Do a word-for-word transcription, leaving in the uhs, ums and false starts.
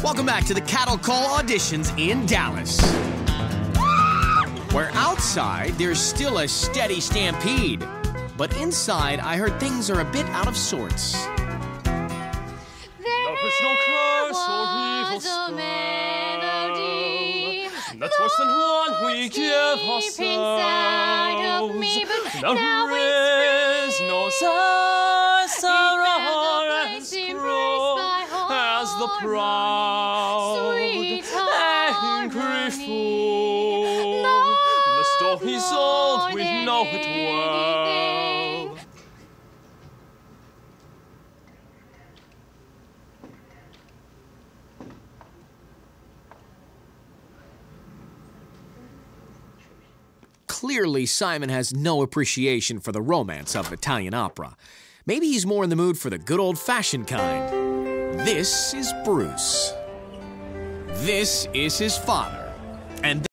Welcome back to the Cattle Call auditions in Dallas, where outside there's still a steady stampede, but inside I heard things are a bit out of sorts. There is no curse or evil spell that's worse than one we give ourselves. There is no sorrow as cruel as the proud, angry fool. The story's old, we know it well. Clearly, Simon has no appreciation for the romance of Italian opera. Maybe he's more in the mood for the good old-fashioned kind. This is Bruce. This is his father. And